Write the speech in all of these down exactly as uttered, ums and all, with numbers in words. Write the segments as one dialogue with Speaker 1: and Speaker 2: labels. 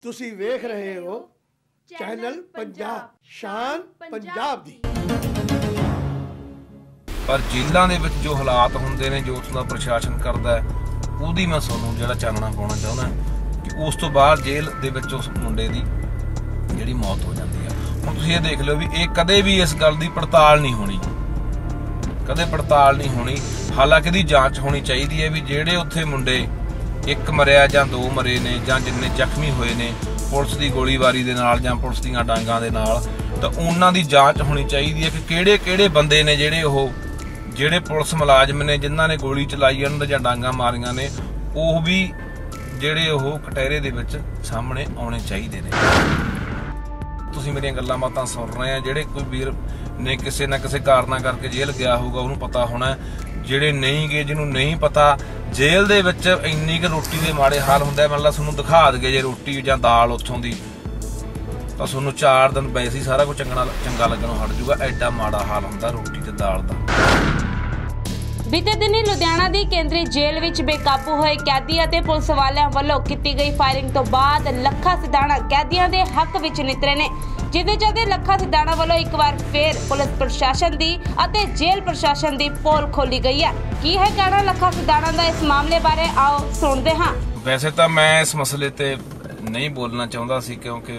Speaker 1: ਤੁਸੀਂ ਵੇਖ ਰਹੇ ਹੋ ਚੈਨਲ ਪੰਜਾਬ ਸ਼ਾਨ ਪੰਜਾਬ ਦੀ।
Speaker 2: ਪਰ ਜੇਲ੍ਹਾਂ ਦੇ ਵਿੱਚ ਜੋ ਹਾਲਾਤ ਹੁੰਦੇ ਨੇ, ਜੋ ਉੱਥੋਂ ਦਾ ਪ੍ਰਸ਼ਾਸਨ ਕਰਦਾ ਹੈ, ਉਹਦੀ ਮੈਂ ਤੁਹਾਨੂੰ ਜਿਹੜਾ ਚਾਨਣਾ ਪਾਉਣਾ ਚਾਹੁੰਦਾ ਕਿ ਉਸ ਤੋਂ ਬਾਅਦ ਜੇਲ੍ਹ ਦੇ ਵਿੱਚ ਉਸ ਮੁੰਡੇ ਦੀ ਜਿਹੜੀ ਮੌਤ ਹੋ ਜਾਂਦੀ ਹੈ। ਹੁਣ ਤੁਸੀਂ ਇਹ ਦੇਖ ਲਓ ਵੀ ਇਹ ਕਦੇ ਵੀ ਇਸ ਗੱਲ ਦੀ ਪੜਤਾਲ ਨਹੀਂ ਹੋਣੀ, ਕਦੇ ਪੜਤਾਲ ਨਹੀਂ ਹੋਣੀ। ਹਾਲਾਂਕਿ ਇਹਦੀ ਜਾਂਚ ਹੋਣੀ ਚਾਹੀਦੀ ਹੈ ਵੀ ਜਿਹੜੇ ਉੱਥੇ ਮੁੰਡੇ ਇੱਕ ਮਰਿਆ ਜਾਂ ਦੋ ਮਰੇ ਨੇ ਜਾਂ ਜਿੰਨੇ ਜ਼ਖਮੀ ਹੋਏ ਨੇ ਪੁਲਿਸ ਦੀ ਗੋਲੀਬਾਰੀ ਦੇ ਨਾਲ ਜਾਂ ਪੁਲਿਸ ਦੀਆਂ ਡਾਂਗਾਂ ਦੇ ਨਾਲ, ਤਾਂ ਉਹਨਾਂ ਦੀ ਜਾਂਚ ਹੋਣੀ ਚਾਹੀਦੀ ਹੈ ਕਿ ਕਿਹੜੇ ਕਿਹੜੇ ਬੰਦੇ ਨੇ ਜਿਹੜੇ ਉਹ ਜਿਹੜੇ ਪੁਲਿਸ ਮੁਲਾਜ਼ਮ ਨੇ ਜਿਨ੍ਹਾਂ ਨੇ ਗੋਲੀ ਚਲਾਈ ਉਹਨਾਂ ਜਾਂ ਡਾਂਗਾਂ ਮਾਰੀਆਂ ਨੇ, ਉਹ ਵੀ ਜਿਹੜੇ ਉਹ ਕਟਹਿਰੇ ਦੇ ਵਿੱਚ ਸਾਹਮਣੇ ਆਉਣੇ ਚਾਹੀਦੇ ਨੇ। ਤੁਸੀਂ ਮੇਰੀਆਂ ਗੱਲਾਂ ਬਾਤਾਂ ਸੁਣ ਰਹੇ ਆ, ਜਿਹੜੇ ਕੋਈ ਵੀਰ ਨੇ ਕਿਸੇ ਨਾ ਕਿਸੇ ਕਾਰਨਾਂ ਕਰਕੇ ਜੇਲ੍ਹ ਗਿਆ ਹੋਊਗਾ ਉਹਨੂੰ ਪਤਾ ਹੋਣਾ, ਜਿਹੜੇ ਨਹੀਂ ਗਏ ਜਿਹਨੂੰ ਨਹੀਂ ਪਤਾ, ਜੇਲ੍ਹ ਦੇ ਵਿੱਚ ਇੰਨੀ ਕੁ ਰੋਟੀ ਦੇ ਮਾੜੇ ਹਾਲ ਹੁੰਦਾ। ਮਤਲਬ ਤੁਹਾਨੂੰ ਦਿਖਾ ਦਗੇ ਜੇ ਰੋਟੀ ਜਾਂ ਦਾਲ ਉੱਥੋਂ ਦੀ, ਤਾਂ ਤੁਹਾਨੂੰ ਚਾਰ ਦਿਨ ਵੈਸੇ ਹੀ ਸਾਰਾ ਕੁਝ ਚੰਗਾ ਚੰਗਾ ਲੱਗਣੋਂ ਹਟ ਜੂਗਾ। ਐਡਾ ਮਾੜਾ ਹਾਲ ਹੁੰਦਾ ਰੋਟੀ ਤੇ ਦਾਲ ਦਾ।
Speaker 3: ਬੀਤੇ ਦਿਨੀ ਲੁਧਿਆਣਾ ਦੀ ਕੇਂਦਰੀ ਜੇਲ੍ਹ ਵਿੱਚ ਬੇਕਾਬੂ ਹੋਏ ਕੈਦੀ ਅਤੇ ਪੁਲਿਸ ਵਾਲਿਆਂ ਵੱਲੋਂ ਕੀਤੀ ਗਈ ਫਾਇਰਿੰਗ ਤੋਂ ਬਾਅਦ ਲੱਖਾ ਸਿਧਾਣਾ ਕੈਦੀਆਂ ਦੇ ਹੱਕ ਵਿੱਚ ਨਿਤਰੇ ਨੇ, ਜਿਹਦੇ ਚੱਲਦੇ ਲੱਖਾ ਸਿਧਾਣਾ ਵੱਲੋਂ ਇੱਕ ਵਾਰ ਫੇਰ ਪੁਲਿਸ ਪ੍ਰਸ਼ਾਸਨ ਦੀ ਅਤੇ ਜੇਲ੍ਹ ਪ੍ਰਸ਼ਾਸਨ ਦੀ ਪੋਲ ਖੋਲੀ ਗਈ ਹੈ। ਕੀ ਹੈ ਕਹਿਣਾ ਲੱਖਾ ਸਿਧਾਣਾ ਦਾ ਇਸ ਮਾਮਲੇ ਬਾਰੇ, ਆਓ ਸੁਣਦੇ ਹਾਂ।
Speaker 2: ਵੈਸੇ ਤਾਂ ਮੈਂ ਇਸ ਮਸਲੇ ਤੇ ਨਹੀਂ ਬੋਲਣਾ ਚਾਹੁੰਦਾ ਸੀ, ਕਿਉਂਕਿ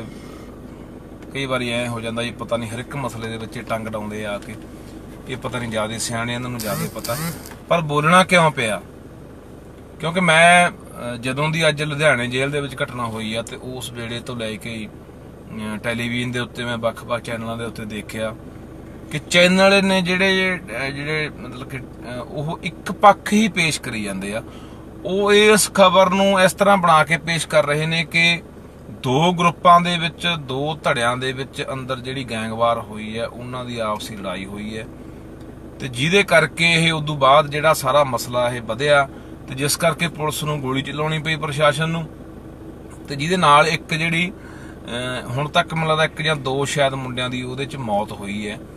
Speaker 2: ਕਈ ਵਾਰੀ ਐ ਹੋ ਜਾਂਦਾ ਜੀ ਪਤਾ ਨਹੀਂ ਹਰ ਇੱਕ ਮਸਲੇ ਦੇ ਵਿੱਚ ਟੰਗ ਡਾਉਂਦੇ ਆ ਕੇ, ਇਹ ਪਤਾ ਨਹੀਂ ਜ਼ਿਆਦਾ ਸਿਆਣੇ ਇਹਨਾਂ ਨੂੰ ਜ਼ਿਆਦਾ ਪਤਾ। ਪਰ ਬੋਲਣਾ ਕਿਉਂ ਪਿਆ, ਕਿਉਂਕਿ ਮੈਂ ਜਦੋਂ ਦੀ ਅੱਜ ਲੁਧਿਆਣੇ ਜੇਲ੍ਹ ਦੇ ਵਿੱਚ ਘਟਨਾ ਹੋਈ ਆ ਤੇ ਉਸ ਵੇਲੇ ਤੋਂ ਲੈ ਕੇ ਟੈਲੀਵਿਜ਼ਨ ਦੇ ਉੱਤੇ ਮੈਂ ਵੱਖ-ਵੱਖ ਚੈਨਲਾਂ ਦੇ ਉੱਤੇ ਦੇਖਿਆ ਕਿ ਚੈਨਲ ਨੇ ਜਿਹੜੇ ਜਿਹੜੇ ਮਤਲਬ ਕਿ ਉਹ ਇੱਕ ਪੱਖ ਹੀ ਪੇਸ਼ ਕਰੀ ਜਾਂਦੇ ਆ। ਉਹ ਇਸ ਖਬਰ ਨੂੰ ਇਸ ਤਰ੍ਹਾਂ ਬਣਾ ਕੇ ਪੇਸ਼ ਕਰ ਰਹੇ ਨੇ ਕਿ ਦੋ ਗਰੁੱਪਾਂ ਦੇ ਵਿੱਚ, ਦੋ ਧੜਿਆਂ ਦੇ ਵਿੱਚ ਅੰਦਰ ਜਿਹੜੀ ਗੈਂਗਵਾਰ ਹੋਈ ਹੈ, ਉਹਨਾਂ ਦੀ ਆਪਸੀ ਲੜਾਈ ਹੋਈ ਹੈ ਤੇ ਜਿਹਦੇ ਕਰਕੇ ਇਹ ਉਦੋਂ ਬਾਅਦ ਜਿਹੜਾ ਸਾਰਾ ਮਸਲਾ ਇਹ ਵਧਿਆ ਤੇ ਜਿਸ ਕਰਕੇ ਪੁਲਿਸ ਨੂੰ ਗੋਲੀ ਚਲਾਉਣੀ ਪਈ ਪ੍ਰਸ਼ਾਸਨ ਨੂੰ, ਤੇ ਜਿਹਦੇ ਨਾਲ ਇੱਕ ਜਿਹੜੀ ਹੁਣ ਤੱਕ ਮੈਨੂੰ ਲੱਗਦਾ ਇੱਕ ਜਾਂ ਦੋ ਸ਼ਾਇਦ ਮੁੰਡਿਆਂ ਦੀ ਉਹਦੇ ਚ ਮੌਤ ਹੋਈ ਹੈ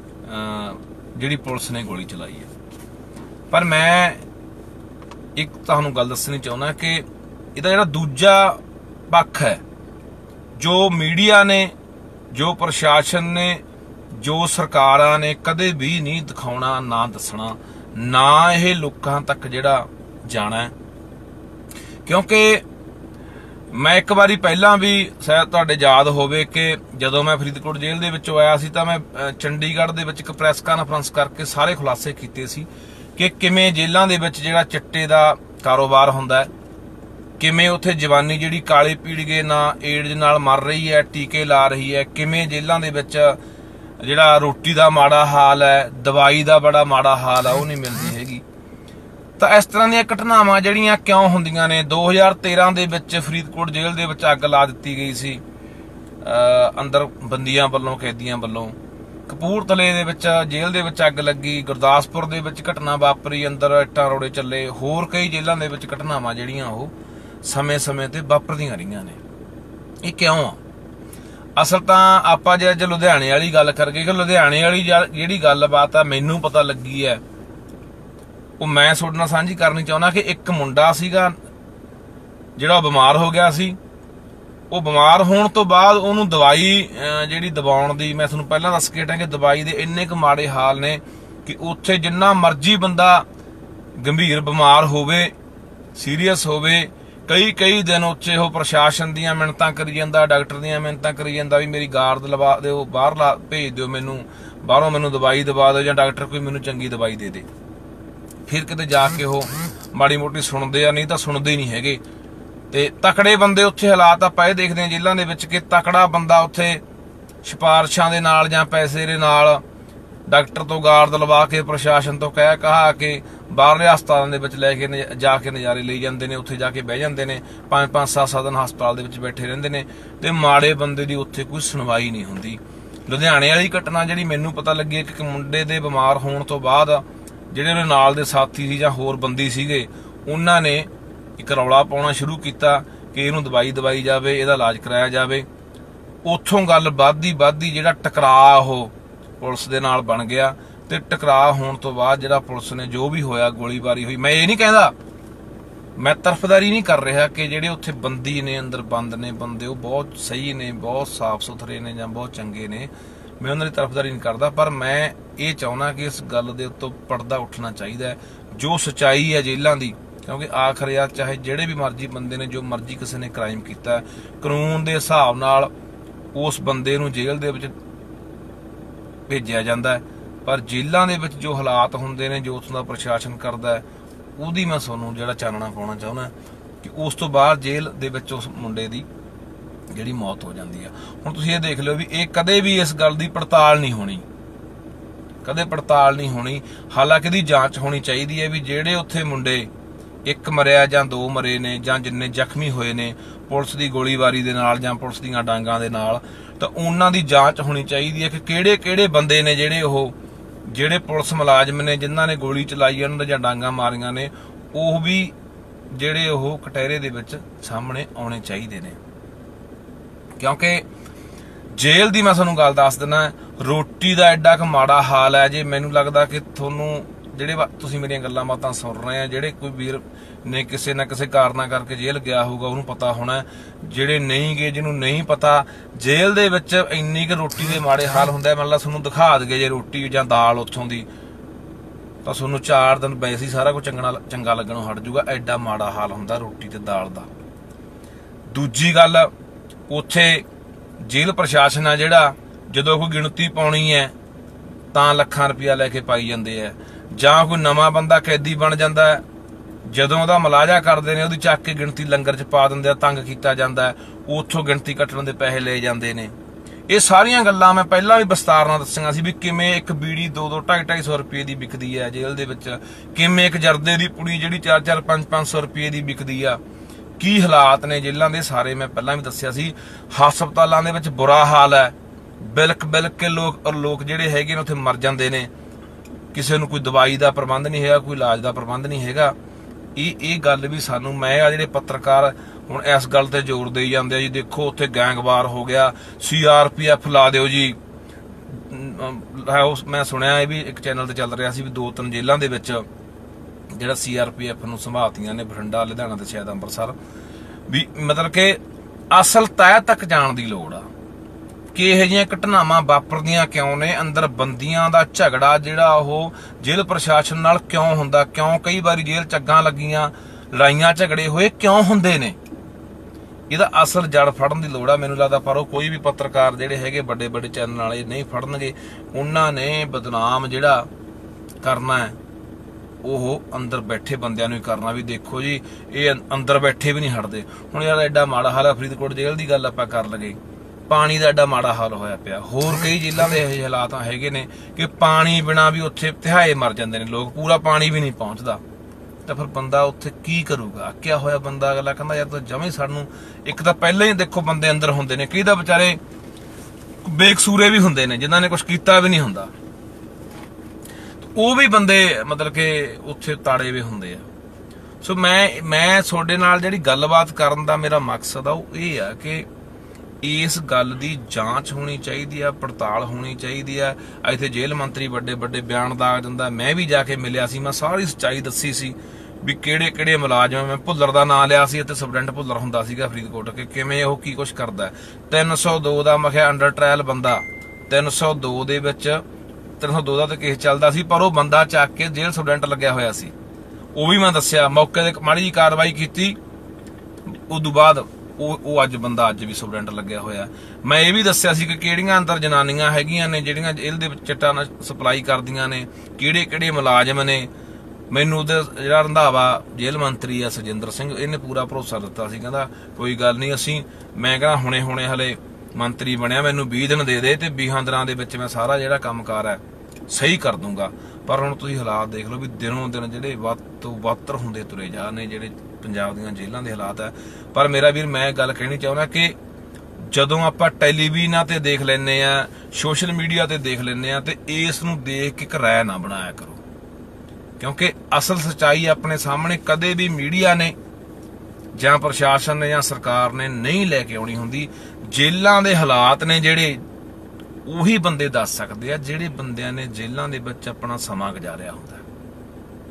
Speaker 2: ਜਿਹੜੀ ਪੁਲਿਸ ਨੇ ਗੋਲੀ ਚਲਾਈ ਹੈ। ਪਰ ਮੈਂ ਇੱਕ ਤੁਹਾਨੂੰ ਗੱਲ ਦੱਸਣੀ ਚਾਹੁੰਦਾ ਕਿ ਇਹਦਾ ਜਿਹੜਾ ਦੂਜਾ ਪੱਖ ਹੈ, ਜੋ ਮੀਡੀਆ ਨੇ, ਜੋ ਪ੍ਰਸ਼ਾਸਨ ਨੇ, ਜੋ ਸਰਕਾਰਾਂ ਨੇ ਕਦੇ ਵੀ ਨਹੀਂ ਦਿਖਾਉਣਾ, ਨਾ ਦੱਸਣਾ, ਨਾ ਇਹ ਲੋਕਾਂ ਤੱਕ ਜਿਹੜਾ ਜਾਣਾ। ਕਿਉਂਕਿ ਮੈਂ ਇੱਕ ਵਾਰੀ ਪਹਿਲਾਂ ਵੀ ਸ਼ਾਇਦ ਤੁਹਾਡੇ ਯਾਦ ਹੋਵੇ ਕਿ ਜਦੋਂ ਮੈਂ ਫਰੀਦਕੋਟ ਜੇਲ੍ਹ ਦੇ ਵਿੱਚੋਂ ਆਇਆ ਸੀ ਤਾਂ ਮੈਂ ਚੰਡੀਗੜ੍ਹ ਦੇ ਵਿੱਚ ਇੱਕ ਪ੍ਰੈਸ ਕਾਨਫਰੰਸ ਕਰਕੇ ਸਾਰੇ ਖੁਲਾਸੇ ਕੀਤੇ ਸੀ ਕਿ ਕਿਵੇਂ ਜੇਲ੍ਹਾਂ ਦੇ ਵਿੱਚ ਜਿਹੜਾ ਚਿੱਟੇ ਦਾ ਕਾਰੋਬਾਰ ਹੁੰਦਾ ਹੈ, ਕਿਵੇਂ ਉੱਥੇ ਜਵਾਨੀ ਜਿਹੜੀ ਕਾਲੇ ਪੀਲੀਏ ਨਾਲ ਏਡਜ਼ ਨਾਲ ਮਰ ਰਹੀ ਹੈ, ਟੀਕੇ ਲਾ ਰਹੀ ਹੈ, ਕਿਵੇਂ ਜੇਲ੍ਹਾਂ ਦੇ ਵਿੱਚ ਜਿਹੜਾ ਰੋਟੀ ਦਾ ਮਾੜਾ ਹਾਲ ਹੈ, ਦਵਾਈ ਦਾ ਬੜਾ ਮਾੜਾ ਹਾਲ ਹੈ, ਉਹ ਨਹੀਂ ਮਿਲਦੀ ਹੈਗੀ। ਤਾਂ ਇਸ ਤਰ੍ਹਾਂ ਦੀਆਂ ਘਟਨਾਵਾਂ ਜਿਹੜੀਆਂ ਕਿਉਂ ਹੁੰਦੀਆਂ ਨੇ? ਦੋ ਹਜ਼ਾਰ ਤੇਰਾਂ ਦੇ ਵਿੱਚ ਫਰੀਦਕੋਟ ਜੇਲ੍ਹ ਦੇ ਵਿੱਚ ਅੱਗ ਲਾ ਦਿੱਤੀ ਗਈ ਸੀ ਅੰਦਰ ਬੰਦੀਆਂ ਵੱਲੋਂ, ਕੈਦੀਆਂ ਵੱਲੋਂ। ਕਪੂਰਥਲੇ ਦੇ ਵਿੱਚ ਜੇਲ੍ਹ ਦੇ ਵਿੱਚ ਅੱਗ ਲੱਗੀ, ਗੁਰਦਾਸਪੁਰ ਦੇ ਵਿੱਚ ਘਟਨਾ ਵਾਪਰੀ, ਅੰਦਰ ਇੱਟਾਂ ਰੋੜੇ ਚੱਲੇ, ਹੋਰ ਕਈ ਜੇਲ੍ਹਾਂ ਦੇ ਵਿੱਚ ਘਟਨਾਵਾਂ ਜਿਹੜੀਆਂ ਉਹ ਸਮੇਂ-ਸਮੇਂ ਤੇ ਵਾਪਰਦੀਆਂ ਰਹੀਆਂ ਨੇ। ਇਹ ਕਿਉਂ ਆ? ਅਸਲ ਤਾਂ ਆਪਾਂ ਜੇ ਅੱਜ ਲੁਧਿਆਣੇ ਵਾਲੀ ਗੱਲ ਕਰਕੇ ਕਿ ਲੁਧਿਆਣੇ ਵਾਲੀ ਜਿਹੜੀ ਗੱਲਬਾਤ ਆ ਮੈਨੂੰ ਪਤਾ ਲੱਗੀ ਹੈ, ਉਹ ਮੈਂ ਤੁਹਾਡੇ ਨਾਲ ਸਾਂਝੀ ਕਰਨੀ ਚਾਹੁੰਦਾ ਕਿ ਇੱਕ ਮੁੰਡਾ ਸੀਗਾ ਜਿਹੜਾ ਬਿਮਾਰ ਹੋ ਗਿਆ ਸੀ। ਉਹ ਬਿਮਾਰ ਹੋਣ ਤੋਂ ਬਾਅਦ ਉਹਨੂੰ ਦਵਾਈ ਜਿਹੜੀ ਦਵਾਉਣ ਦੀ, ਮੈਂ ਤੁਹਾਨੂੰ ਪਹਿਲਾਂ ਦੱਸ ਕੇ ਹਟਾਂ ਕਿ ਦਵਾਈ ਦੇ ਇੰਨੇ ਕੁ ਮਾੜੇ ਹਾਲ ਨੇ ਕਿ ਉੱਥੇ ਜਿੰਨਾ ਮਰਜ਼ੀ ਬੰਦਾ ਗੰਭੀਰ ਬਿਮਾਰ ਹੋਵੇ, ਸੀਰੀਅਸ ਹੋਵੇ, ਕਈ ਕਈ ਦਿਨ ਉੱਥੇ ਉਹ ਪ੍ਰਸ਼ਾਸਨ ਦੀਆਂ ਮਿਹਨਤਾਂ ਕਰੀ ਜਾਂਦਾ, ਡਾਕਟਰ ਦੀਆਂ ਮਿਹਨਤਾਂ ਕਰੀ ਜਾਂਦਾ ਵੀ ਮੇਰੀ ਗਾਰਦ ਲਵਾ ਦਿਓ, ਬਾਹਰ ਭੇਜ ਦਿਓ, ਮੈਨੂੰ ਬਾਹਰੋਂ ਮੈਨੂੰ ਦਵਾਈ ਦਵਾ ਦਿਓ ਜਾਂ ਡਾਕਟਰ ਕੋਈ ਮੈਨੂੰ ਚੰਗੀ ਦਵਾਈ ਦੇ ਦੇ। ਫਿਰ ਕਿਤੇ ਜਾ ਕੇ ਉਹ ਮਾੜੀ ਮੋਟੀ ਸੁਣਦੇ ਆ, ਨਹੀਂ ਤਾਂ ਸੁਣਦੇ ਨਹੀਂ ਹੈਗੇ। ਤੇ ਤਕੜੇ ਬੰਦੇ ਉੱਥੇ ਹਾਲਾਤ ਆਪਾਂ ਇਹ ਦੇਖਦੇ ਹਾਂ ਜੇਲ੍ਹਾਂ ਦੇ ਵਿੱਚ ਕਿ ਤਕੜਾ ਬੰਦਾ ਉੱਥੇ ਸਿਫਾਰਿਸ਼ਾਂ ਦੇ ਨਾਲ ਜਾਂ ਪੈਸੇ ਦੇ ਨਾਲ ਡਾਕਟਰ ਤੋਂ ਗਾਰਦ ਲਵਾ ਕੇ ਪ੍ਰਸ਼ਾਸਨ ਤੋਂ ਕਹਿ ਕਹਾ ਕੇ ਬਾਹਰਲੇ ਹਸਪਤਾਲਾਂ ਦੇ ਵਿੱਚ ਲੈ ਕੇ ਜਾ ਕੇ ਨਜ਼ਾਰੇ ਲਈ ਜਾਂਦੇ ਨੇ, ਉੱਥੇ ਜਾ ਕੇ ਬਹਿ ਜਾਂਦੇ ਨੇ, ਪੰਜ ਪੰਜ ਸੱਤ ਸੱਤ ਦਿਨ ਹਸਪਤਾਲ ਦੇ ਵਿੱਚ ਬੈਠੇ ਰਹਿੰਦੇ ਨੇ ਤੇ ਮਾੜੇ ਬੰਦੇ ਦੀ ਉੱਥੇ ਕੋਈ ਸੁਣਵਾਈ ਨਹੀਂ ਹੁੰਦੀ। ਲੁਧਿਆਣੇ ਵਾਲੀ ਘਟਨਾ ਜਿਹੜੀ ਮੈਨੂੰ ਪਤਾ ਲੱਗੀ ਹੈ ਕਿ ਮੁੰਡੇ ਦੇ ਬਿਮਾਰ ਹੋਣ ਤੋਂ ਬਾਅਦ ਜਿਹੜੇ ਉਹਦੇ ਨਾਲ ਦੇ ਸਾਥੀ ਸੀ ਜਾਂ ਹੋਰ ਬੰਦੀ ਸੀਗੇ, ਉਹਨਾਂ ਨੇ ਇੱਕ ਰੌਲਾ ਪਾਉਣਾ ਸ਼ੁਰੂ ਕੀਤਾ ਕਿ ਇਹਨੂੰ ਦਵਾਈ ਦਵਾਈ ਜਾਵੇ, ਇਹਦਾ ਇਲਾਜ ਕਰਾਇਆ ਜਾਵੇ। ਉੱਥੋਂ ਗੱਲ ਵੱਧਦੀ ਵੱਧਦੀ ਜਿਹੜਾ ਟਕਰਾਅ ਉਹ ਪੁਲਿਸ ਦੇ ਨਾਲ ਬਣ ਗਿਆ ਤੇ ਟਕਰਾਅ ਹੋਣ ਤੋਂ ਬਾਅਦ ਜਿਹੜਾ ਪੁਲਿਸ ਨੇ ਜੋ ਵੀ ਹੋਇਆ, ਗੋਲੀਬਾਰੀ ਹੋਈ। ਮੈਂ ਇਹ ਨਹੀਂ ਕਹਿੰਦਾ मैं तरफदारी नहीं कर रहा कि ਜਿਹੜੇ ਉੱਥੇ ਬੰਦੀ ਨੇ ਅੰਦਰ ਬੰਦ ਨੇ ਬੰਦੇ ਉਹ ਬਹੁਤ ਸਹੀ ਨੇ ਬਹੁਤ ਸਾਫ਼ ਸੁਥਰੇ ਨੇ ਜਾਂ ਬਹੁਤ ਚੰਗੇ ਨੇ ਮੈਂ ਉਹਨਾਂ ਦੀ ਤਰਫਦਾਰੀ ਨਹੀਂ ਕਰਦਾ ਪਰ ਮੈਂ ਇਹ ਚਾਹੁੰਦਾ ਕਿ ਇਸ ਗੱਲ ਦੇ ਉੱਤੋਂ ਪਰਦਾ ਉੱਠਣਾ ਚਾਹੀਦਾ ਹੈ ਜੋ ਸਚਾਈ ਹੈ ਜੇਲ੍ਹਾਂ ਦੀ ਕਿਉਂਕਿ ਆਖਰ ਯਾਰ ਚਾਹੇ ਜਿਹੜੇ ਵੀ ਮਰਜ਼ੀ ਬੰਦੇ ਨੇ ਜੋ ਮਰਜ਼ੀ ਕਿਸੇ ਨੇ ਕ੍ਰਾਈਮ ਕੀਤਾ ਕਾਨੂੰਨ ਦੇ ਹਿਸਾਬ ਨਾਲ ਉਸ ਬੰਦੇ ਨੂੰ ਜੇਲ੍ਹ ਦੇ ਵਿੱਚ ਭੇਜਿਆ ਜਾਂਦਾ ਹੈ ਪਰ ਜੇਲ੍ਹਾਂ ਦੇ ਵਿੱਚ ਜੋ ਹਾਲਾਤ ਹੁੰਦੇ ਨੇ ਜੋ ਉੱਥੋਂ ਦਾ ਪ੍ਰਸ਼ਾਸਨ ਕਰਦਾ ਹੈ ਉਹਦੀ ਮੈਂ ਤੁਹਾਨੂੰ ਜਿਹੜਾ ਚਾਨਣਾ ਪਾਉਣਾ ਚਾਹੁੰਦਾ ਕਿ ਉਸ ਤੋਂ ਬਾਅਦ ਜੇਲ੍ਹ ਦੇ ਵਿੱਚ ਉਸ ਮੁੰਡੇ ਦੀ ਜਿਹੜੀ ਮੌਤ ਹੋ ਜਾਂਦੀ ਆ ਹੁਣ ਤੁਸੀਂ ਇਹ ਦੇਖ ਲਿਓ ਵੀ ਇਹ ਕਦੇ ਵੀ ਇਸ ਗੱਲ ਦੀ ਪੜਤਾਲ ਨਹੀਂ ਹੋਣੀ ਕਦੇ ਪੜਤਾਲ ਨਹੀਂ ਹੋਣੀ ਹਾਲਾਂਕਿ ਇਹਦੀ ਜਾਂਚ ਹੋਣੀ ਚਾਹੀਦੀ ਹੈ ਵੀ ਜਿਹੜੇ ਉੱਥੇ ਮੁੰਡੇ ਇੱਕ ਮਰਿਆ ਜਾਂ ਦੋ ਮਰੇ ਨੇ ਜਾਂ ਜਿੰਨੇ ਜ਼ਖਮੀ ਹੋਏ ਨੇ ਪੁਲਿਸ ਦੀ ਗੋਲੀਬਾਰੀ ਦੇ ਨਾਲ ਜਾਂ ਪੁਲਿਸ ਦੀਆਂ ਡਾਂਗਾਂ ਦੇ ਨਾਲ ਤਾਂ ਉਹਨਾਂ ਦੀ ਜਾਂਚ ਹੋਣੀ ਚਾਹੀਦੀ ਹੈ ਕਿ ਕਿਹੜੇ ਕਿਹੜੇ ਬੰਦੇ ਨੇ ਜਿਹੜੇ ਉਹ ਜਿਹੜੇ ਪੁਲਿਸ ਮੁਲਾਜ਼ਮ ਨੇ ਜਿਨ੍ਹਾਂ ਨੇ ਗੋਲੀ ਚਲਾਈ ਉਹਨਾਂ ਜਾਂ ਡਾਂਗਾਂ ਮਾਰੀਆਂ ਨੇ ਉਹ ਵੀ ਜਿਹੜੇ ਉਹ ਕਟਹਿਰੇ ਦੇ ਵਿੱਚ ਸਾਹਮਣੇ ਆਉਣੇ ਚਾਹੀਦੇ ਨੇ ਕਿਉਂਕਿ ਜੇਲ੍ਹ ਦੀ ਮੈਂ ਤੁਹਾਨੂੰ ਗੱਲ ਦੱਸ ਦਿੰਦਾ ਰੋਟੀ ਦਾ ਐਡਾ ਕੁ ਮਾੜਾ ਹਾਲ ਹੈ ਜੇ ਮੈਨੂੰ ਲੱਗਦਾ ਕਿ ਤੁਹਾਨੂੰ ਜਿਹੜੇ ਤੁਸੀਂ ਮੇਰੀਆਂ ਗੱਲਾਂ ਬਾਤਾਂ ਸੁਣ ਰਹੇ ਆ ਜਿਹੜੇ ਕੋਈ ਵੀਰ ਨੇ ਕਿਸੇ ਨਾ ਕਿਸੇ ਕਾਰਨਾਂ ਕਰਕੇ ਜੇਲ੍ਹ ਗਿਆ ਹੋਊਗਾ ਉਹਨੂੰ ਪਤਾ ਹੋਣਾ ਜਿਹੜੇ ਨਹੀਂ ਗਏ ਜਿਹਨੂੰ ਨਹੀਂ ਪਤਾ ਜੇਲ੍ਹ ਦੇ ਵਿੱਚ ਇੰਨੀ ਕੁ ਰੋਟੀ ਦੇ ਮਾੜੇ ਹਾਲ ਹੁੰਦਾ ਮਤਲਬ ਤੁਹਾਨੂੰ ਦਿਖਾ ਦਗੇ ਜੇ ਰੋਟੀ ਜਾਂ ਦਾਲ ਉੱਥੋਂ ਦੀ ਤਾਂ ਤੁਹਾਨੂੰ ਚਾਰ ਦਿਨ ਵੈਸੇ ਹੀ ਸਾਰਾ ਕੁਝ ਚੰਗਣਾ ਚੰਗਾ ਲੱਗਣੋਂ ਹਟ ਜਾਊਗਾ ਐਡਾ ਮਾੜਾ ਹਾਲ ਹੁੰਦਾ ਰੋਟੀ ਤੇ ਦਾਲ ਦਾ ਦੂਜੀ ਗੱਲ ਉੱਥੇ ਜੇਲ੍ਹ ਪ੍ਰਸ਼ਾਸਨ ਆ ਜਿਹੜਾ ਜਦੋਂ ਕੋਈ ਗਿਣਤੀ ਪਾਉਣੀ ਹੈ ਤਾਂ ਲੱਖਾਂ ਰੁਪਇਆ ਲੈ ਕੇ ਪਾਈ ਜਾਂਦੇ ਆ ਜਾਂ ਕੋਈ ਨਵਾਂ ਬੰਦਾ ਕੈਦੀ ਬਣ ਜਾਂਦਾ ਜਦੋਂ ਉਹਦਾ ਮਲਾਜਾ ਕਰਦੇ ਨੇ ਉਹਦੀ ਚੱਕ ਕੇ ਗਿਣਤੀ ਲੰਗਰ 'ਚ ਪਾ ਦਿੰਦੇ ਆ ਤੰਗ ਕੀਤਾ ਜਾਂਦਾ ਉੱਥੋਂ ਗਿਣਤੀ ਕੱਟਣ ਦੇ ਪੈਸੇ ਲਏ ਜਾਂਦੇ ਨੇ ਇਹ ਸਾਰੀਆਂ ਗੱਲਾਂ ਮੈਂ ਪਹਿਲਾਂ ਵੀ ਵਿਸਤਾਰ ਨਾਲ ਦੱਸੀਆਂ ਸੀ ਵੀ ਕਿਵੇਂ ਇੱਕ ਬੀੜੀ ਦੋ ਦੋ ਢਾਈ ਢਾਈ ਸੌ ਰੁਪਏ ਦੀ ਵਿਕਦੀ ਹੈ ਜੇਲ੍ਹ ਦੇ ਵਿੱਚ ਕਿਵੇਂ ਇੱਕ ਜਰਦੇ ਦੀ ਪੁੜੀ ਜਿਹੜੀ ਚਾਰ ਚਾਰ ਪੰਜ ਪੰਜ ਸੌ ਰੁਪਏ ਦੀ ਵਿਕਦੀ ਆ ਕੀ ਹਾਲਾਤ ਨੇ ਜੇਲ੍ਹਾਂ ਦੇ ਸਾਰੇ ਮੈਂ ਪਹਿਲਾਂ ਵੀ ਦੱਸਿਆ ਸੀ ਹਸਪਤਾਲਾਂ ਦੇ ਵਿੱਚ ਬੁਰਾ ਹਾਲ ਹੈ ਬਿਲਕ ਬਿਲਕ ਕੇ ਲੋਕ ਔਰ ਲੋਕ ਜਿਹੜੇ ਹੈਗੇ ਨੇ ਉੱਥੇ ਮਰ ਜਾਂਦੇ ਨੇ ਕਿਸੇ ਨੂੰ ਕੋਈ ਦਵਾਈ ਦਾ ਪ੍ਰਬੰਧ ਨਹੀਂ ਹੈਗਾ ਕੋਈ ਇਲਾਜ ਦਾ ਪ੍ਰਬੰਧ ਨਹੀਂ ਹੈਗਾ ਇਹ ਇਹ ਗੱਲ ਵੀ ਸਾਨੂੰ ਮੈਂ ਆ ਜਿਹੜੇ ਪੱਤਰਕਾਰ ਹੁਣ ਇਸ ਗੱਲ ਤੇ ਜ਼ੋਰ ਦੇਈ ਜਾਂਦੇ ਆ ਜੀ ਦੇਖੋ ਉੱਥੇ ਗੈਂਗਵਾਰ ਹੋ ਗਿਆ ਸੀ ਆਰ ਪੀ ਐਫ ਲਾ ਦਿਓ ਜੀ ਮੈਂ ਸੁਣਿਆ ਇਹ ਵੀ ਇੱਕ ਚੈਨਲ ਤੇ ਚੱਲ ਰਿਹਾ ਸੀ ਵੀ ਦੋ ਤਿੰਨ ਜੇਲ੍ਹਾਂ ਦੇ ਵਿੱਚ ਜਿਹੜਾ ਸੀ ਆਰ ਪੀ ਐਫ ਨੂੰ ਸੰਭਾਲਤੀਆਂ ਨੇ ਬਠਿੰਡਾ ਲੁਧਿਆਣਾ ਤੇ ਸ਼ਾਇਦ ਅੰਮ੍ਰਿਤਸਰ ਵੀ ਮਤਲਬ ਕਿ ਅਸਲ ਤਹਿ ਤੱਕ ਜਾਣ ਦੀ ਲੋੜ ਆ ਕਿ ਇਹੋ ਜਿਹੀਆਂ ਘਟਨਾਵਾਂ ਵਾਪਰਦੀਆਂ ਕਿਉਂ ਨੇ ਅੰਦਰ ਬੰਦੀਆਂ ਦਾ ਝਗੜਾ ਜਿਹੜਾ ਉਹ ਜੇਲ੍ਹ ਪ੍ਰਸ਼ਾਸਨ ਨਾਲ ਕਿਉਂ ਹੁੰਦਾ ਕਿਉਂ ਕਈ ਵਾਰੀ ਜੇਲ੍ਹ ਚੱਗਾਂ ਲੱਗੀਆਂ ਲੜਾਈਆਂ ਝਗੜੇ ਹੋਏ ਕਿਉਂ ਹੁੰਦੇ ਨੇ ਇਹਦਾ ਅਸਲ ਜੜ ਫੜਨ ਦੀ ਲੋੜ ਆ ਮੈਨੂੰ ਲੱਗਦਾ ਪਰ ਉਹ ਕੋਈ ਵੀ ਪੱਤਰਕਾਰ ਜਿਹੜੇ ਹੈਗੇ ਵੱਡੇ ਵੱਡੇ ਚੈਨਲ ਵਾਲੇ ਨਹੀਂ ਫੜਨਗੇ ਉਹਨਾਂ ਨੇ ਬਦਨਾਮ ਜਿਹੜਾ ਕਰਨਾ ਹੈ ਉਹ ਅੰਦਰ ਬੈਠੇ ਬੰਦਿਆਂ ਨੂੰ ਹੀ ਕਰਨਾ ਵੀ ਦੇਖੋ ਜੀ ਇਹ ਅੰਦਰ ਬੈਠੇ ਵੀ ਨਹੀਂ ਹਟਦੇ ਹੁਣ ਯਾਰ ਐਡਾ ਮਾੜਾ ਹਾਲ ਹੈ ਫਰੀਦਕੋਟ ਜੇਲ੍ਹ ਦੀ ਗੱਲ ਆਪਾਂ ਕਰ ਲਗੇ ਪਾਣੀ ਦਾ ਐਡਾ ਮਾੜਾ ਹਾਲ ਹੋਇਆ ਪਿਆ ਹੋਰ ਕਈ ਜੇਲ੍ਹਾਂ ਦੇ ਇਹੋ ਜਿਹੇ ਹਾਲਾਤ ਹੈਗੇ ਨੇ ਕਿ ਪਾਣੀ ਬਿਨਾ ਵੀ ਉੱਥੇ ਤਿਹਾਏ ਮਰ ਜਾਂਦੇ ਨੇ ਲੋਕ ਪੂਰਾ ਪਾਣੀ ਵੀ ਨਹੀਂ ਪਹੁੰਚਦਾ ਤਾਂ ਫਿਰ ਬੰਦਾ ਉੱਥੇ ਕੀ ਕਰੂਗਾ ਅੱਕਿਆ ਹੋਇਆ ਬੰਦਾ ਅਗਲਾ ਕਹਿੰਦਾ ਯਾਰ ਤਾਂ ਜਮੇ ਸਾਨੂੰ ਇੱਕ ਤਾਂ ਪਹਿਲਾਂ ਹੀ ਦੇਖੋ ਬੰਦੇ ਅੰਦਰ ਹੁੰਦੇ ਨੇ ਕਈ ਤਾਂ ਵਿਚਾਰੇ ਬੇਕਸੂਰੇ ਵੀ ਹੁੰਦੇ ਨੇ ਜਿਨ੍ਹਾਂ ਨੇ ਕੁਝ ਕੀਤਾ ਵੀ ਨਹੀਂ ਹੁੰਦਾ ਉਹ ਵੀ ਬੰਦੇ ਮਤਲਬ ਕਿ ਉੱਥੇ ਤਾੜੇ ਵੀ ਹੁੰਦੇ ਆ ਸੋ ਮੈਂ ਮੈਂ ਤੁਹਾਡੇ ਨਾਲ ਜਿਹੜੀ ਗੱਲਬਾਤ ਕਰਨ ਦਾ ਮੇਰਾ ਮਕਸਦ ਆ ਉਹ ਇਹ ਆ ਕਿ ਇਸ ਗੱਲ ਦੀ ਜਾਂਚ ਹੋਣੀ ਚਾਹੀਦੀ ਆ ਪੜਤਾਲ ਹੋਣੀ ਚਾਹੀਦੀ ਆ ਇੱਥੇ ਜੇਲ੍ਹ ਮੰਤਰੀ ਵੱਡੇ ਵੱਡੇ ਬਿਆਨ ਦਾ ਦਿੰਦਾ ਮੈਂ ਵੀ ਜਾ ਕੇ ਮਿਲਿਆ ਸੀ ਮੈਂ ਸਾਰੀ ਸੱਚਾਈ ਦੱਸੀ ਸੀ ਵੀ ਕਿਹੜੇ ਕਿਹੜੇ ਮੁਲਾਜ਼ਮ ਮੈਂ ਭੁੱਲਰ ਦਾ ਨਾਂ ਲਿਆ ਸੀ ਅਤੇ ਸੁਪਰਡੈਂਟ ਭੁੱਲਰ ਹੁੰਦਾ ਸੀਗਾ ਫਰੀਦਕੋਟ ਕਿ ਕਿਵੇਂ ਉਹ ਕੀ ਕੁਛ ਕਰਦਾ ਤਿੰਨ ਸੌ ਦੋ ਦਾ ਮੈਂ ਕਿਹਾ ਅੰਡਰ ਟ੍ਰਾਇਲ ਬੰਦਾ ਤਿੰਨ ਸੌ ਦੋ ਦੇ ਵਿੱਚ ਤਿੰਨ ਸੌ ਦੋ ਦਾ ਤਾਂ ਕੇਸ ਚੱਲਦਾ ਸੀ ਪਰ ਉਹ ਬੰਦਾ ਚੱਕ ਕੇ ਜੇਲ੍ਹ ਸੁਪਰਡੈਂਟ ਲੱਗਿਆ ਹੋਇਆ ਸੀ ਉਹ ਵੀ ਮੈਂ ਦੱਸਿਆ ਮੌਕੇ ਤੇ ਮਾੜੀ ਜਿਹੀ ਕਾਰਵਾਈ ਕੀਤੀ ਉਦੋਂ ਬਾਅਦ ਉਹ ਉਹ ਅੱਜ ਬੰਦਾ ਅੱਜ ਵੀ ਸੁਪਰਡੈਂਟ ਲੱਗਿਆ ਹੋਇਆ ਮੈਂ ਇਹ ਵੀ ਦੱਸਿਆ ਸੀ ਕਿ ਕਿਹੜੀਆਂ ਅੰਦਰ ਜਨਾਨੀਆਂ ਹੈਗੀਆਂ ਨੇ ਜਿਹੜੀਆਂ ਜੇਲ੍ਹ ਦੇ ਵਿੱਚ ਚਿੱਟਾ ਸਪਲਾਈ ਕਰਦੀਆਂ ਨੇ ਕਿਹੜੇ ਕਿਹੜੇ ਮੁਲਾਜ਼ਮ ਨੇ ਮੈਨੂੰ ਉਹਦਾ ਜਿਹੜਾ ਰੰਧਾਵਾ ਜੇਲ੍ਹ ਮੰਤਰੀ ਆ ਸੁਜਿੰਦਰ ਸਿੰਘ ਇਹਨੇ ਪੂਰਾ ਭਰੋਸਾ ਦਿੱਤਾ ਸੀ ਕਹਿੰਦਾ ਕੋਈ ਗੱਲ ਨਹੀਂ ਅਸੀਂ ਮੈਂ ਕਹਿੰਦਾ ਹੁਣੇ ਹੁਣੇ ਹਲੇ ਮੰਤਰੀ ਬਣਿਆ ਮੈਨੂੰ ਵੀਹ ਦਿਨ ਦੇ ਦੇ ਤੇ ਵੀਹਾਂ ਦਿਨਾਂ ਦੇ ਵਿੱਚ ਮੈਂ ਸਾਰਾ ਜਿਹੜਾ ਕੰਮਕਾਰ ਹੈ ਸਹੀ ਕਰ ਦੂੰਗਾ ਪਰ ਹੁਣ ਤੁਸੀਂ ਹਾਲਾਤ ਦੇਖ ਲਓ ਵੀ ਦਿਨੋਂ ਦਿਨ ਜਿਹੜੇ ਵੱਧ ਤੋਂ ਬੱਤਰ ਹੁੰਦੇ ਤੁਰੇ ਜਾ ਨੇ ਜਿਹੜੇ ਪੰਜਾਬ ਦੀਆਂ ਜੇਲ੍ਹਾਂ ਦੇ ਹਾਲਾਤ ਹੈ ਪਰ ਮੇਰਾ ਵੀਰ ਮੈਂ ਗੱਲ ਕਹਿਣੀ ਚਾਹੁੰਦਾ ਕਿ ਜਦੋਂ ਆਪਾਂ ਟੈਲੀਵਿਜ਼ਨਾਂ ਤੇ ਦੇਖ ਲੈਂਦੇ ਆ ਸੋਸ਼ਲ ਮੀਡੀਆ ਤੇ ਦੇਖ ਲੈਂਦੇ ਆ ਤੇ ਇਸ ਨੂੰ ਦੇਖ ਕੇ ਇੱਕ ਰਾਏ ਨਾ ਬਣਾਇਆ ਕਰੋ ਕਿਉਂਕਿ ਅਸਲ ਸੱਚਾਈ ਆਪਣੇ ਸਾਹਮਣੇ ਕਦੇ ਵੀ ਮੀਡੀਆ ਨੇ ਜਾਂ ਪ੍ਰਸ਼ਾਸਨ ਨੇ ਜਾਂ ਸਰਕਾਰ ਨੇ ਨਹੀਂ ਲੈ ਕੇ ਆਉਣੀ ਹੁੰਦੀ ਜੇਲ੍ਹਾਂ ਦੇ ਹਾਲਾਤ ਨੇ ਜਿਹੜੇ ਉਹੀ ਬੰਦੇ ਦੱਸ ਸਕਦੇ ਆ ਜਿਹੜੇ ਬੰਦਿਆਂ ਨੇ ਜੇਲ੍ਹਾਂ ਦੇ ਵਿੱਚ ਆਪਣਾ ਸਮਾਂ ਗੁਜ਼ਾਰਿਆ ਹੁੰਦਾ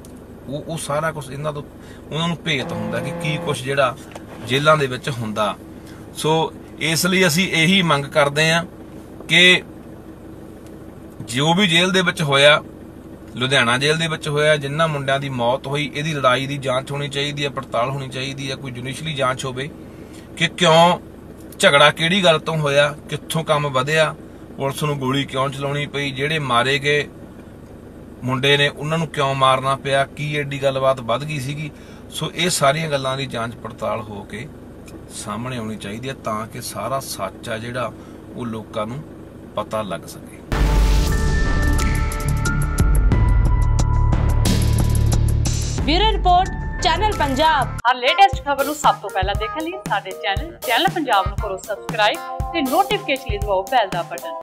Speaker 2: ਉਹ ਉਹ ਸਾਰਾ ਕੁਝ ਇਹਨਾਂ ਤੋਂ ਉਹਨਾਂ ਨੂੰ ਭੇਤ ਹੁੰਦਾ ਕਿ ਕੀ ਕੁਝ ਜਿਹੜਾ ਜੇਲ੍ਹਾਂ ਦੇ ਵਿੱਚ ਹੁੰਦਾ। ਸੋ ਇਸ ਲਈ ਅਸੀਂ ਇਹੀ ਮੰਗ ਕਰਦੇ ਹਾਂ ਕਿ ਜੋ ਵੀ ਜੇਲ੍ਹ ਦੇ ਵਿੱਚ ਹੋਇਆ, ਲੁਧਿਆਣਾ ਜੇਲ੍ਹ ਦੇ ਵਿੱਚ ਹੋਇਆ, ਜਿਨ੍ਹਾਂ ਮੁੰਡਿਆਂ ਦੀ ਮੌਤ ਹੋਈ, ਇਹਦੀ ਲੜਾਈ ਦੀ ਜਾਂਚ ਹੋਣੀ ਚਾਹੀਦੀ ਹੈ, ਪੜਤਾਲ ਹੋਣੀ ਚਾਹੀਦੀ ਹੈ, ਕੋਈ ਜੁਡੀਸ਼ਲੀ ਜਾਂਚ ਹੋਵੇ ਕਿ ਕਿਉਂ ਝਗੜਾ ਕਿਹੜੀ ਗੱਲ ਤੋਂ ਹੋਇਆ, ਕਿੱਥੋਂ ਕੰਮ ਵਧਿਆ, ਪੁਲਿਸ ਨੂੰ ਗੋਲੀ ਕਿਉਂ ਚਲਾਉਣੀ ਪਈ, ਜਿਹੜੇ ਮਾਰੇ ਗਏ ਮੁੰਡੇ ਨੇ ਉਹਨਾਂ ਨੂੰ ਕਿਉਂ ਮਾਰਨਾ ਪਿਆ, ਕੀ ਐਡੀ ਗੱਲਬਾਤ ਵੱਧ ਗਈ ਸੀਗੀ। ਸੋ ਇਹ ਸਾਰੀਆਂ ਗੱਲਾਂ ਦੀ ਜਾਂਚ ਪੜਤਾਲ ਹੋ ਕੇ ਸਾਹਮਣੇ ਆਉਣੀ ਚਾਹੀਦੀ ਹੈ ਤਾਂ ਕਿ ਸਾਰਾ ਸੱਚ ਆ ਜਿਹੜਾ ਉਹ ਲੋਕਾਂ ਨੂੰ ਪਤਾ ਲੱਗ ਸਕੇ।
Speaker 3: Bureau report, channel Punjab.
Speaker 4: ਹਰ ਲੇਟੈਸਟ ਖਬਰ ਨੂੰ ਸਭ ਤੋਂ ਪਹਿਲਾਂ ਦੇਖਣ ਲਈ ਸਾਡੇ ਚੈਨਲ ਚੈਨਲ ਪੰਜਾਬ ਨੂੰ ਕਰੋ ਸਬਸਕ੍ਰਾਈਬ ਤੇ ਨੋਟੀਫਿਕੇਸ਼ਨ ਲਈ ਦਬਾਓ ਬੈਲ ਦਾ ਬਟਨ।